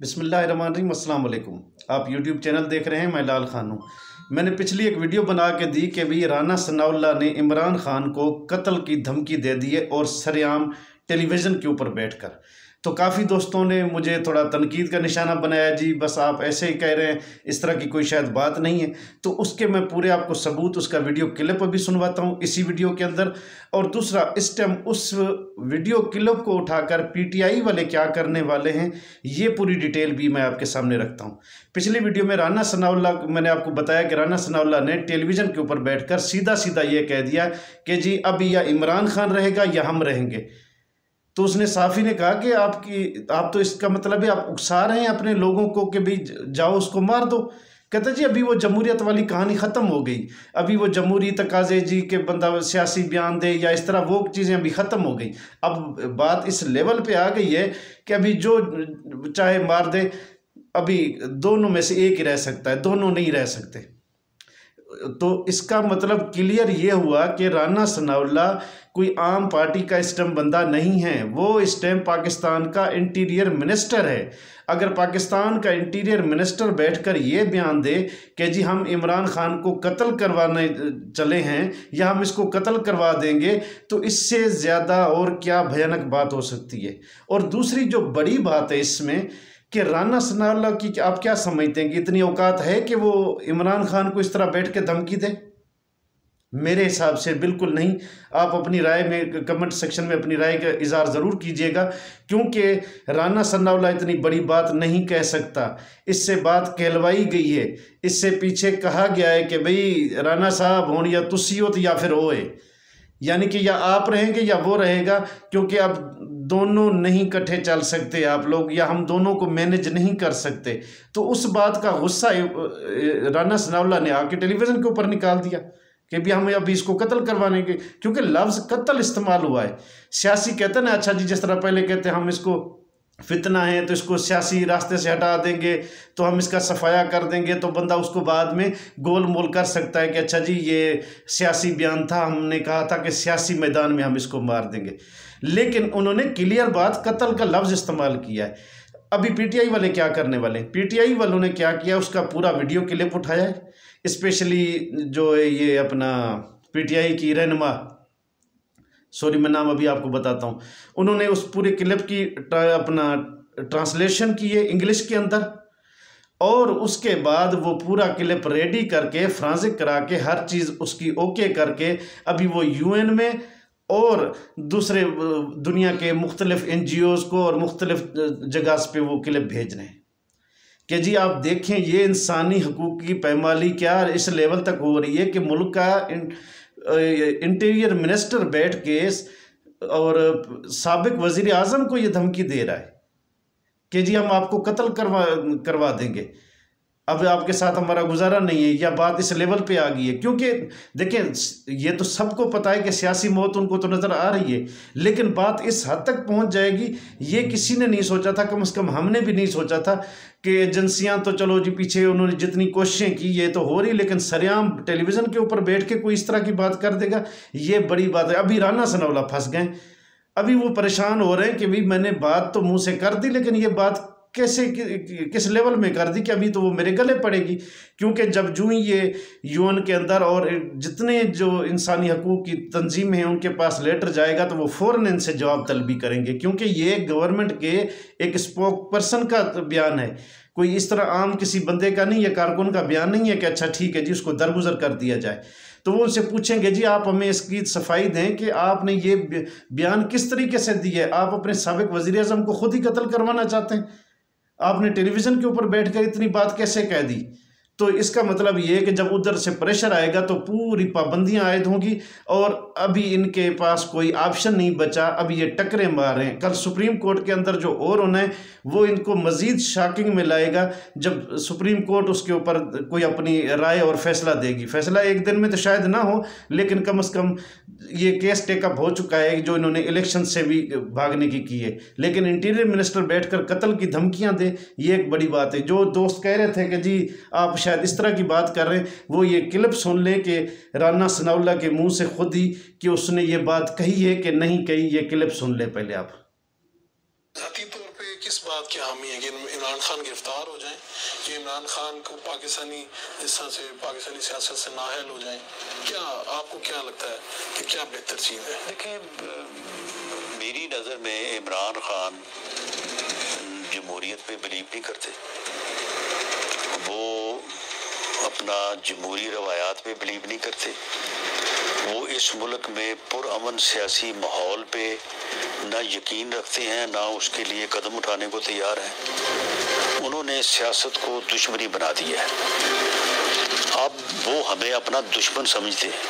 बिस्मिल्लाहिर्रहमानिर्रहीम, अस्सलाम वालेकुम। आप यूट्यूब चैनल देख रहे हैं, मैं लाल खान हूँ। मैंने पिछली एक वीडियो बना के दी कि भाई राना सनाउल्लाह ने इमरान खान को कत्ल की धमकी दे दी है और सरेआम टेलीविज़न के ऊपर बैठकर। तो काफ़ी दोस्तों ने मुझे थोड़ा तनकीद का निशाना बनाया, जी बस आप ऐसे ही कह रहे हैं, इस तरह की कोई शायद बात नहीं है। तो उसके मैं पूरे आपको सबूत, उसका वीडियो क्लिप भी सुनवाता हूँ इसी वीडियो के अंदर। और दूसरा, इस टाइम उस वीडियो क्लिप को उठाकर पीटीआई वाले क्या करने वाले हैं, ये पूरी डिटेल भी मैं आपके सामने रखता हूँ। पिछली वीडियो में राना सनाउल्लाह, मैंने आपको बताया कि राना सनाउल्लाह ने टेलीविज़न के ऊपर बैठकर सीधा सीधा ये कह दिया कि जी अब या इमरान खान रहेगा या हम रहेंगे। तो उसने साफ़ी ने कहा कि आप तो इसका मतलब है आप उकसा रहे हैं अपने लोगों को कि भाई जाओ उसको मार दो। कहते जी अभी वो जमहूरियत वाली कहानी ख़त्म हो गई, अभी वो जमहूरी तकाज़े जी के बंदा सियासी बयान दे या इस तरह वो चीज़ें अभी ख़त्म हो गई। अब बात इस लेवल पे आ गई है कि अभी जो चाहे मार दे, अभी दोनों में से एक ही रह सकता है, दोनों नहीं रह सकते। तो इसका मतलब क्लियर ये हुआ कि राना सनाउल्लाह कोई आम पार्टी का इस टाइम बंदा नहीं है, वो इस टाइम पाकिस्तान का इंटीरियर मिनिस्टर है। अगर पाकिस्तान का इंटीरियर मिनिस्टर बैठकर ये बयान दे कि जी हम इमरान खान को कत्ल करवाने चले हैं या हम इसको कत्ल करवा देंगे, तो इससे ज़्यादा और क्या भयानक बात हो सकती है। और दूसरी जो बड़ी बात है इसमें कि राना सनाउल्लाह की आप क्या समझते हैं कि इतनी औकात है कि वो इमरान खान को इस तरह बैठ के धमकी दे? मेरे हिसाब से बिल्कुल नहीं। आप अपनी राय में कमेंट सेक्शन में अपनी राय का इज़हार ज़रूर कीजिएगा, क्योंकि राना सनाउल्लाह इतनी बड़ी बात नहीं कह सकता। इससे बात कहलवाई गई है, इससे पीछे कहा गया है कि भाई राना साहब हों या तुसी हो तो या फिर होए, यानी कि या आप रहेंगे या वो रहेगा, क्योंकि अब दोनों नहीं इकट्ठे चल सकते आप लोग, या हम दोनों को मैनेज नहीं कर सकते। तो उस बात का गुस्सा राना सनाउल्लाह ने आके टेलीविज़न के ऊपर निकाल दिया कि भी हम अभी इसको कत्ल करवाने के, क्योंकि लफ्ज़ कत्ल इस्तेमाल हुआ है। सियासी कहते हैं ना, अच्छा जी जिस तरह पहले कहते हैं हम इसको फितना है तो इसको सियासी रास्ते से हटा देंगे, तो हम इसका सफाया कर देंगे, तो बंदा उसको बाद में गोल मोल कर सकता है कि अच्छा जी ये सियासी बयान था, हमने कहा था कि सियासी मैदान में हम इसको मार देंगे। लेकिन उन्होंने क्लियर बात कत्ल का लफ्ज़ इस्तेमाल किया है। अभी पीटीआई वाले क्या करने वाले, पीटीआई वालों ने क्या किया, उसका पूरा वीडियो क्लिप उठाया है। स्पेशली जो ये अपना पीटीआई की रहनुमा, सॉरी मैं नाम अभी आपको बताता हूँ, उन्होंने उस पूरे क्लिप की अपना ट्रांसलेशन की है इंग्लिश के अंदर, और उसके बाद वो पूरा क्लिप रेडी करके फ्रांसिक करा के हर चीज़ उसकी ओके करके अभी वो यूएन में और दूसरे दुनिया के मुख्तलिफ NGOs को और मुख्तलिफ जगह पे वो क्लिप भेज रहे हैं कि जी आप देखें ये इंसानी हकूक़ की पैमाली क्या इस लेवल तक हो रही है कि मुल्क का इंटीरियर मिनिस्टर बैठ के और साबिक वज़ीर आज़म को ये धमकी दे रहा है कि जी हम आपको कत्ल करवा देंगे, अब आपके साथ हमारा गुजारा नहीं है। या बात इस लेवल पे आ गई है, क्योंकि देखें ये तो सबको पता है कि सियासी मौत उनको तो नज़र आ रही है, लेकिन बात इस हद तक पहुंच जाएगी ये किसी ने नहीं सोचा था, कम से कम हमने भी नहीं सोचा था कि एजेंसियां तो चलो जी पीछे उन्होंने जितनी कोशिशें की ये तो हो रही, लेकिन सरेआम टेलीविज़न के ऊपर बैठ के कोई इस तरह की बात कर देगा, ये बड़ी बात है। अभी राना सनाउल्लाह फंस गए, अभी वो परेशान हो रहे हैं कि भाई मैंने बात तो मुँह से कर दी, लेकिन ये बात कैसे किस लेवल में कर दी कि अभी तो वो मेरे गले पड़ेगी। क्योंकि जब जो ही ये यूएन के अंदर और जितने जो इंसानी हकूक़ की तंजीमें हैं उनके पास लेटर जाएगा तो वो फ़ौरन इनसे जवाब तलबी करेंगे, क्योंकि ये गवर्नमेंट के एक स्पोक पर्सन का बयान है, कोई इस तरह आम किसी बंदे का नहीं, या कारकुन का बयान नहीं है कि अच्छा ठीक है जी उसको दरगुजर कर दिया जाए। तो वो उनसे पूछेंगे जी आप हमें इसकी सफाई दें कि आपने ये बयान किस तरीके से दिया है, आप अपने साबिक वज़ीर आज़म को खुद ही कत्ल करवाना चाहते हैं, आपने टेलीविज़न के ऊपर बैठकर इतनी बात कैसे कह दी। तो इसका मतलब ये है कि जब उधर से प्रेशर आएगा तो पूरी पाबंदियां आयद होंगी, और अभी इनके पास कोई ऑप्शन नहीं बचा, अभी ये टकरे मार रहे हैं। कल सुप्रीम कोर्ट के अंदर जो और होना है वो इनको मज़ीद शॉकिंग में लाएगा जब सुप्रीम कोर्ट उसके ऊपर कोई अपनी राय और फैसला देगी। फैसला एक दिन में तो शायद ना हो, लेकिन कम से कम ये केस टेकअप हो चुका है जो इन्होंने इलेक्शन से भी भागने की है, लेकिन इंटीरियर मिनिस्टर बैठकर कत्ल की धमकियां दे, ये एक बड़ी बात है। जो दोस्त कह रहे थे कि जी आप शायद इस तरह की बात कर रहे हैं, वो ये क्लिप सुन लें कि राना सनाउल्लाह के मुंह से खुद ही कि उसने ये बात कही है कि नहीं कही, ये क्लिप सुन ले पहले आप। ज़ाती तौर पे किस बात की हामी है कि इमरान खान गिरफ्तार हो जाएं, कि इमरान खान को पाकिस्तानी जिस तरह से पाकिस्तानी सियासत से नाअहल हो जाएं? क्या आपको क्या लगता है कि क्या बेहतर चीज़ है? देखिए, मेरी नज़र में इमरान खान जमहूरियत पे बिलीव नहीं करते, वो अपना जमहूरी रवायात पे बिलीव नहीं करते, वो इस मुल्क में पुरअमन सियासी माहौल पे ना यकीन रखते हैं, ना उसके लिए कदम उठाने को तैयार हैं। उन्होंने सियासत को दुश्मनी बना दिया है। अब वो हमें अपना दुश्मन समझते हैं,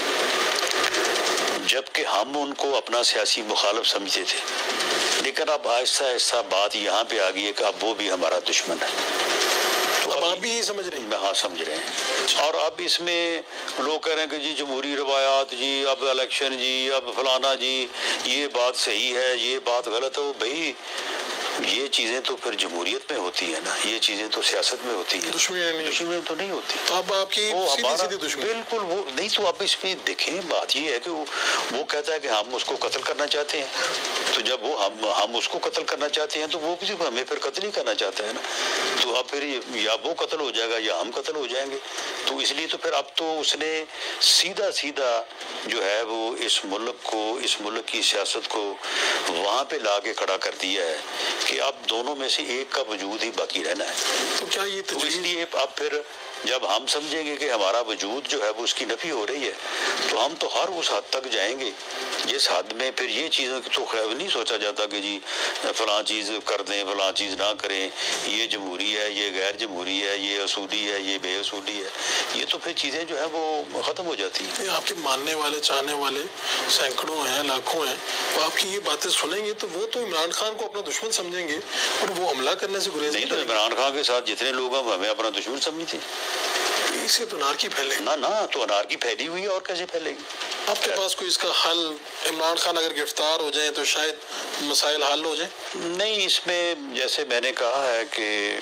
जबकि हम उनको अपना सियासी मुखालिफ समझते थे। लेकिन अब आहिस्ता आहिस्ता बात यहाँ पे आ गई है कि अब वो भी हमारा दुश्मन है। तो अब आप भी यही समझ रहे हैं? हाँ, समझ रहे हैं। और अब इसमें लोग कह रहे हैं कि जी जमहूरी रवायात जी, अब इलेक्शन जी, अब फलाना जी, ये बात सही है, ये बात गलत है। भाई ये चीज़ें तो फिर जमहूरियत में होती है ना, ये चीज़ें तो सियासत में होती है, दुश्मनी तो नहीं होती। तो अब आपकी सीधी दुश्मनी? बिल्कुल वो नहीं। तो आप इसमें देखें, बात ये है कि वो कहता है कि हम उसको कत्ल करना चाहते हैं, तो जब वो हम उसको कत्ल करना चाहते हैं तो वो किसी को हमें फिर कत्ल नहीं करना चाहता है ना। तो अब फिर या वो कत्ल हो जाएगा या हम कत्ल हो जाएंगे। तो इसलिए तो फिर अब तो उसने सीधा सीधा जो है वो इस मुल्क की सियासत को वहाँ पे ला के खड़ा कर दिया है कि अब दोनों में से एक का वजूद ही बाकी रहना है। तो क्या ये तो इसलिए अब फिर जब हम समझेंगे कि हमारा वजूद जो है वो उसकी नफी हो रही है, तो हम तो हर उस हद तक जाएंगे जिस हद में फिर ये चीज़ों की तो खैर नहीं सोचा जाता कि जी फलां चीज़ कर दें, फलां चीज़ ना करें, ये जमहूरी है, ये गैर जमहूरी है, ये असूली है, ये बेअसूली है। ये तो फिर चीज़ें जो है वो ख़त्म हो जाती हैं। आपके मानने वाले, चाहने वाले सैकड़ों हैं, लाखों हैं, वो आपकी ये बातें सुनेंगे तो वो तो इमरान खान को अपना दुश्मन समझेंगे और वो हमला करने से गुरेज नहीं। तो इमरान खान के साथ जितने लोग हैं हमें अपना दुश्मन समझते, इससे तो अनारकी फैलेगी ना। तो अनारकी फैली हुई है और कैसे फैलेगी? आपके पास कोई इसका हल? इमरान खान अगर गिरफ्तार हो जाए तो शायद मसाइल हल हो जाए? नहीं, इसमें जैसे मैंने कहा है कि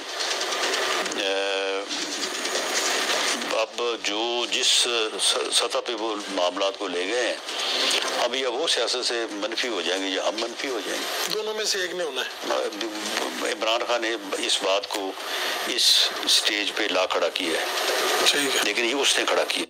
अब जो जिस सतह पे वो मामलात को ले गए हैं, अब या वो सियासत से मनफी हो जाएंगे या हम मनफी हो जाएंगे। दोनों में से एक ने होना है। इमरान खान ने इस बात को इस स्टेज पे ला खड़ा किया है, ठीक है, लेकिन ये उसने खड़ा किया।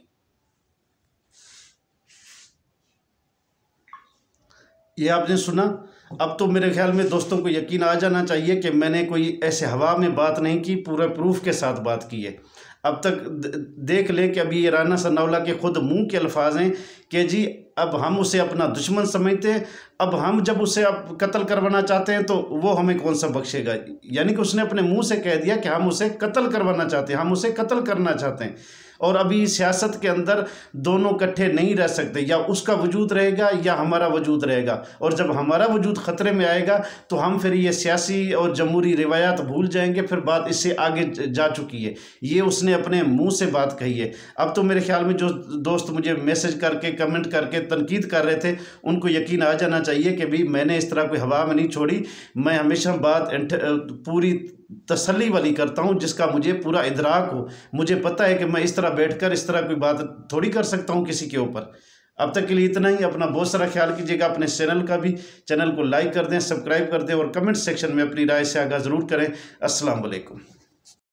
ये आपने सुना। अब तो मेरे ख्याल में दोस्तों को यकीन आ जाना चाहिए कि मैंने कोई ऐसे हवा में बात नहीं की, पूरे प्रूफ के साथ बात की है। अब तक देख ले कि अभी ये राना सनाउल्लाह के खुद मुंह के अल्फाज हैं कि जी अब हम उसे अपना दुश्मन समझते हैं, अब हम जब उसे अब कत्ल करवाना चाहते हैं तो वो हमें कौन सा बख्शेगा। यानी कि उसने अपने मुंह से कह दिया कि हम उसे कत्ल करवाना चाहते हैं, हम उसे कत्ल करना चाहते हैं। और अभी सियासत के अंदर दोनों इकट्ठे नहीं रह सकते, या उसका वजूद रहेगा या हमारा वजूद रहेगा। और जब हमारा वजूद ख़तरे में आएगा तो हम फिर ये सियासी और जमहूरी रिवायात भूल जाएंगे, फिर बात इससे आगे जा चुकी है। ये उसने अपने मुंह से बात कही है। अब तो मेरे ख्याल में जो दोस्त मुझे मैसेज करके, कमेंट करके तनकीद कर रहे थे, उनको यकीन आ जाना चाहिए कि भाई मैंने इस तरह कोई हवा में नहीं छोड़ी। मैं हमेशा बात पूरी तसल्ली वाली करता हूं, जिसका मुझे पूरा इदराक हो। मुझे पता है कि मैं इस तरह बैठकर इस तरह कोई बात थोड़ी कर सकता हूं किसी के ऊपर। अब तक के लिए इतना ही। अपना बहुत सारा ख्याल कीजिएगा। अपने चैनल को लाइक कर दें, सब्सक्राइब कर दें और कमेंट सेक्शन में अपनी राय से आगाह ज़रूर करें। अस्सलाम वालेकुम।